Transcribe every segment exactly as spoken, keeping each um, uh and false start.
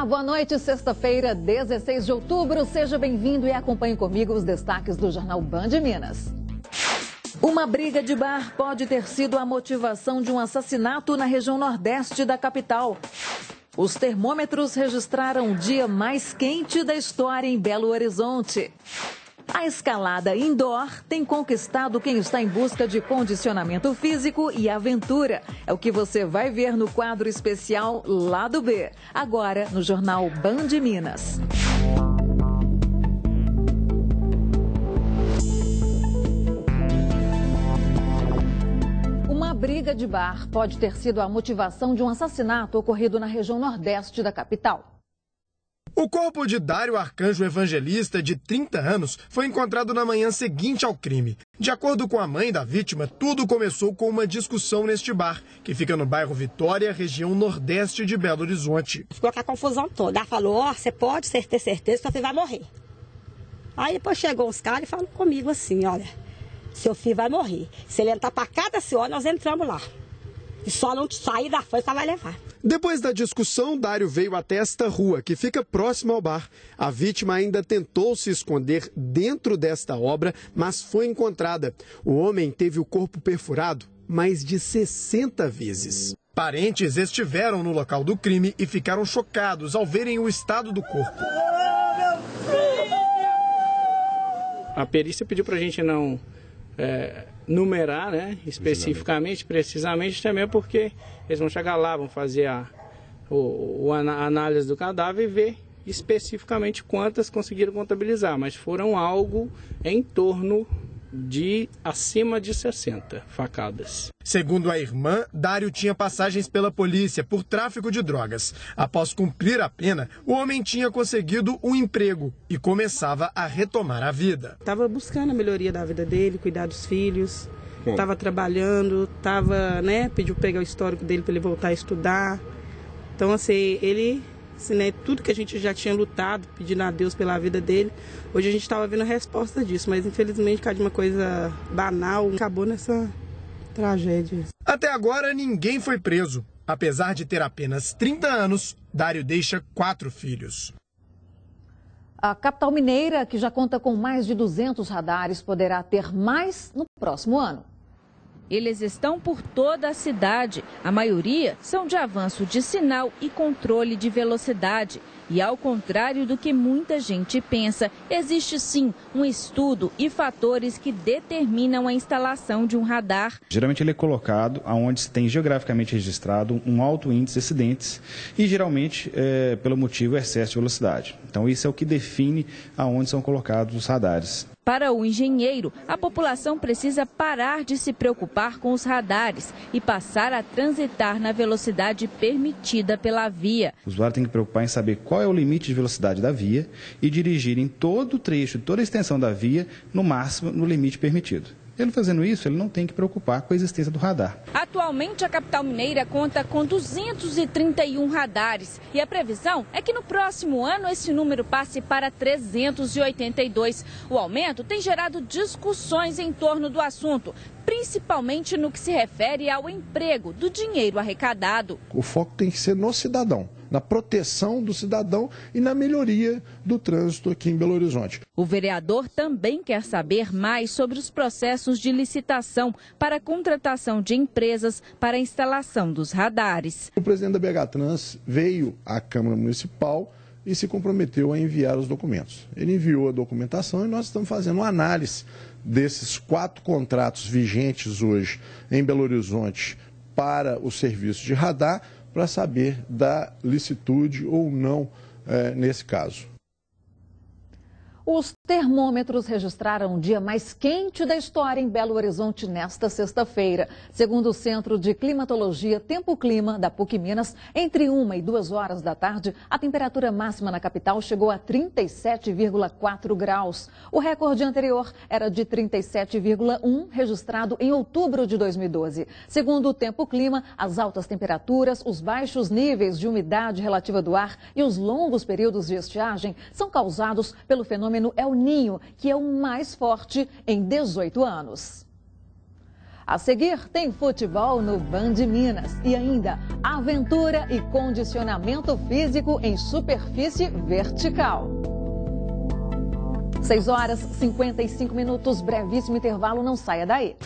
Olá, boa noite. Sexta-feira, dezesseis de outubro. Seja bem-vindo e acompanhe comigo os destaques do Jornal Band Minas. Uma briga de bar pode ter sido a motivação de um assassinato na região nordeste da capital. Os termômetros registraram o dia mais quente da história em Belo Horizonte. A escalada indoor tem conquistado quem está em busca de condicionamento físico e aventura. É o que você vai ver no quadro especial Lado B, agora no Jornal Band Minas. Uma briga de bar pode ter sido a motivação de um assassinato ocorrido na região nordeste da capital. O corpo de Dário Arcanjo Evangelista, de trinta anos, foi encontrado na manhã seguinte ao crime. De acordo com a mãe da vítima, tudo começou com uma discussão neste bar, que fica no bairro Vitória, região nordeste de Belo Horizonte. Ficou com a confusão toda. Ela falou, ó, oh, você pode ter certeza que seu filho vai morrer. Aí depois chegou os caras e falaram comigo assim, olha, seu filho vai morrer. Se ele entrar para cada senhora, nós entramos lá. E só não sair da força, vai levar. Depois da discussão, Dário veio até esta rua, que fica próxima ao bar. A vítima ainda tentou se esconder dentro desta obra, mas foi encontrada. O homem teve o corpo perfurado mais de sessenta vezes. Parentes estiveram no local do crime e ficaram chocados ao verem o estado do corpo. A perícia pediu para a gente não é, numerar, né, especificamente, precisamente, também porque eles vão chegar lá, vão fazer a, o, a análise do cadáver e ver especificamente quantas conseguiram contabilizar, mas foram algo em torno de acima de sessenta facadas. Segundo a irmã, Dário tinha passagens pela polícia por tráfico de drogas. Após cumprir a pena, o homem tinha conseguido um emprego e começava a retomar a vida. Estava buscando a melhoria da vida dele, cuidar dos filhos, estava trabalhando, tava, né, pediu pegar o histórico dele para ele voltar a estudar. Então, assim, ele... Assim, né, tudo que a gente já tinha lutado, pedindo a Deus pela vida dele, hoje a gente estava vendo a resposta disso, mas infelizmente, por causa de uma coisa banal, acabou nessa tragédia. Até agora, ninguém foi preso. Apesar de ter apenas trinta anos, Dário deixa quatro filhos. A capital mineira, que já conta com mais de duzentos radares, poderá ter mais no próximo ano. Eles estão por toda a cidade. A maioria são de avanço de sinal e controle de velocidade. E ao contrário do que muita gente pensa, existe sim um estudo e fatores que determinam a instalação de um radar. Geralmente ele é colocado onde se tem geograficamente registrado um alto índice de acidentes e geralmente é, pelo motivo excesso de velocidade. Então isso é o que define aonde são colocados os radares. Para o engenheiro, a população precisa parar de se preocupar com os radares e passar a transitar na velocidade permitida pela via. O usuário tem que preocupar em saber qual é o limite de velocidade da via e dirigir em todo o trecho, toda a extensão da via, no máximo no limite permitido. Ele fazendo isso, ele não tem que preocupar com a existência do radar. Atualmente, a capital mineira conta com duzentos e trinta e um radares. E a previsão é que no próximo ano esse número passe para trezentos e oitenta e dois. O aumento tem gerado discussões em torno do assunto, principalmente no que se refere ao emprego do dinheiro arrecadado. O foco tem que ser no cidadão, na proteção do cidadão e na melhoria do trânsito aqui em Belo Horizonte. O vereador também quer saber mais sobre os processos de licitação para a contratação de empresas para a instalação dos radares. O presidente da B H Trans veio à Câmara Municipal e se comprometeu a enviar os documentos. Ele enviou a documentação e nós estamos fazendo uma análise desses quatro contratos vigentes hoje em Belo Horizonte para o serviço de radar, para saber da licitude ou não é, nesse caso. Os termômetros registraram o dia mais quente da história em Belo Horizonte nesta sexta-feira. Segundo o Centro de Climatologia Tempo-Clima da PUC Minas, entre uma e duas horas da tarde, a temperatura máxima na capital chegou a trinta e sete vírgula quatro graus. O recorde anterior era de trinta e sete vírgula um, registrado em outubro de dois mil e doze. Segundo o Tempo-Clima, as altas temperaturas, os baixos níveis de umidade relativa do ar e os longos períodos de estiagem são causados pelo fenômeno El Niño, que é o mais forte em dezoito anos. A seguir, tem futebol no Band Minas e ainda aventura e condicionamento físico em superfície vertical. seis horas e cinquenta e cinco minutos, brevíssimo intervalo, não saia daí.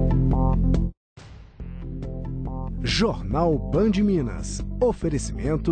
Jornal Band Minas. Oferecimento